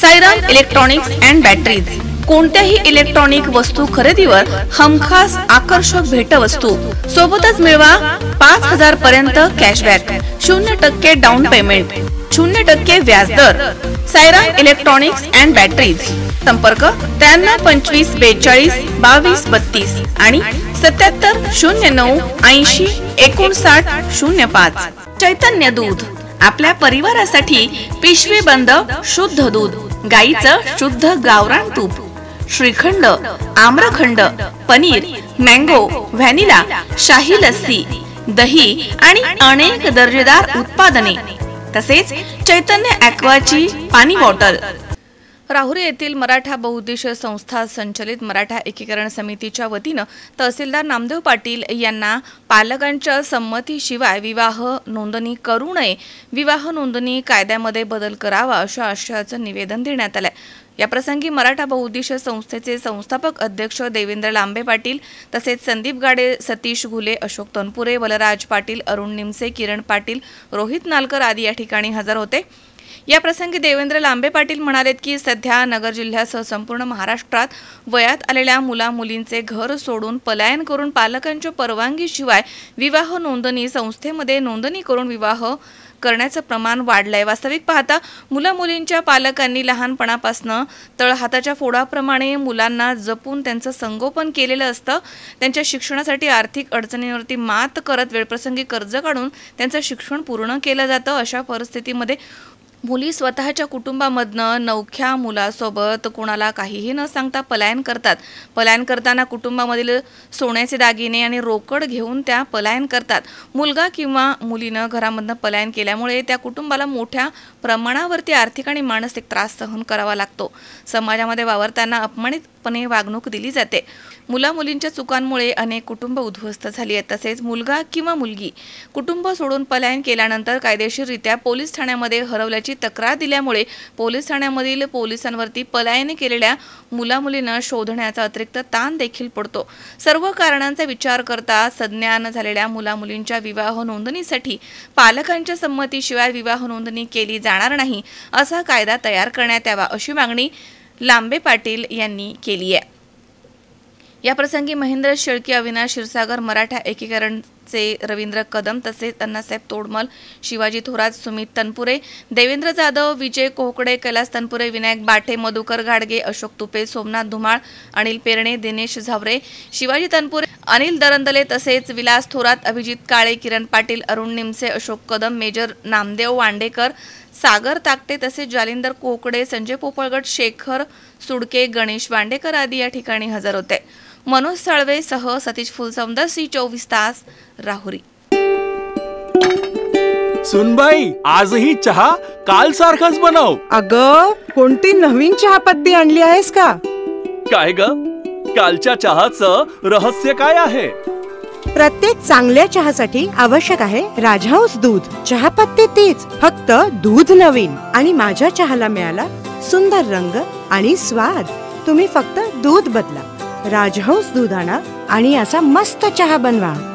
Sairam electronics and batteries कोणत्याही electronic वस्तू खरेदीवर हमखास आकर्षक भेटवस्तू सोबतच मिळवा 5000 पर्यंत कॅशबॅक, 0% डाऊन पेमेंट, 0% व्याजदर। साईराम इलेक्ट्रॉनिक्स अँड बॅटरीज, संपर्क 93 25 42 22 32 आणि 77 09 80 59 05। चैतन्य दूध, आपल्या परिवारासाठी पिशवी बंद शुद्ध दूध, गाईचं शुद्ध गावरान तूप, श्रीखंड, आम्रखंड, पनीर, मँगो, व्हॅनिला, शाही लस्सी, दही आणि अनेक दर्जेदार उत्पादने, तसेच चैतन्य ॲक्वाची पाणी बॉटल। राहुरी येथील मराठा बहुउद्देशीय संस्था संचलित मराठा एकीकरण समितीच्या वतीनं तहसीलदार नामदेव पाटील यांना पालकांच्या संमतीशिवाय विवाह नोंदणी करू नये, विवाह नोंदणी कायद्यामध्ये बदल करावा अशा आशयाचं निवेदन देण्यात आलंय। या प्रसंगी मराठा बहुउद्देशीय संस्थेचे संस्थापक अध्यक्ष देवेंद्र लांबे पाटील, तसेच संदीप गाडे, सतीश घुले, अशोक तनपुरे, वलराज पाटील, अरुण निमसे, किरण पाटील, रोहित नालकर आदी या ठिकाणी हजर होते। या प्रसंगी देवेंद्र लांबे पाटील म्हणाले की सध्या नगर जिल्ह्यासह संपूर्ण महाराष्ट्रात वयात आलेल्या मुला-मुलींचे घर सोडून पलायन करून पालकांच्या परवानगीशिवाय विवाह नोंदणी संस्थेमध्ये नोंदणी करून विवाह करण्याचं प्रमाण वाढलंय। वास्तविक पाहता मुला-मुलींच्या पालकांनी लहानपणापासून तळहाताच्या फोडाप्रमाणे मुलांना जपून त्यांचं संगोपन केलेलं असतं। त्यांच्या शिक्षणासाठी आर्थिक अडचणींवरती मात करत वेळप्रसंगी कर्ज काढून त्यांचं शिक्षण पूर्ण केलं जातं। अशा परिस्थितीमध्ये मुली स्वतःच्या कुटुंबामधनं नवख्या मुलासोबत कोणाला काहीही न सांगता पलायन करतात। पलायन करताना कुटुंबामधील सोन्याचे दागिने आणि रोकड घेऊन त्या पलायन करतात। मुलगा किंवा मुलीनं घरामधनं पलायन केल्यामुळे त्या कुटुंबाला मोठ्या प्रमाणावरती आर्थिक आणि मानसिक त्रास सहन करावा लागतो। समाजामध्ये वावरताना अपमानितपणे वागणूक दिली जाते। मुला-मुलींच्या चुकांमुळे अनेक कुटुंब उद्ध्वस्त झाली आहेत। तसेच मुलगा किंवा मुलगी कुटुंब सोडून पलायन केल्यानंतर कायदेशीररित्या पोलीस ठाण्यामध्ये हरवल्याची तक्रार दिल्यामुळे पोलीस ठाण्यामधील पोलिसांवरती पलायन केलेल्या मुला-मुलींना शोधण्याचा अतिरिक्त ताण देखील पडतो। सर्व कारणांचा विचार करता सज्ञान झालेल्या मुला-मुलींच्या विवाह नोंदणीसाठी पालकांच्या संमतीशिवाय विवाह नोंदणी केली जाणार नाही असा कायदा तयार करण्यात यावा अशी मागणी लांबे पाटील यांनी केली आहे। या प्रसंगी महेंद्र शेळके, अविनाश क्षीरसागर, मराठा एकीकरणचे रवींद्र कदम, तसेच अण्णासाहेब तोडमल, शिवाजी थोरात, सुमित तनपुरे, देवेंद्र जाधव, विजय कोहकडे, कैलास तनपुरे, विनायक बाटे, मधुकर घाडगे, अशोक तुपे, सोमनाथ धुमाळ, अनिल पेरणे, दिनेश झावरे, शिवाजी तनपुरे, अनिल दरंदले, तसेच विलास थोरात, अभिजित काळे, किरण पाटील, अरुण निमसे, अशोक कदम, मेजर नामदेव वांडेकर, सागर ताकटे, तसेच जालिंदर कोकडे, संजय पोपळगट, शेखर सुडके, गणेश वांडेकर आदी या ठिकाणी हजर होते। मनोज साळवे सह सतीश फुलसौंदर, C24 तास, राहुरी। सुनबाई, आजही चहा काल सारखाच बनव। अगं, कोणती नवीन चहापत्ती आणली आहेस का? काय ग, कालच्या चहाचं रहस्य काय आहे? प्रत्येक चांगल्या चहासाठी आवश्यक आहे राजहंस दूध। चहापत्ती तीच, फक्त दूध नवीन। आणि माझ्या चहाला मिळाला सुंदर रंग आणि स्वाद। तुम्ही फक्त दूध बदला, राजहंस दूध आणा आणि असा मस्त चहा बनवा।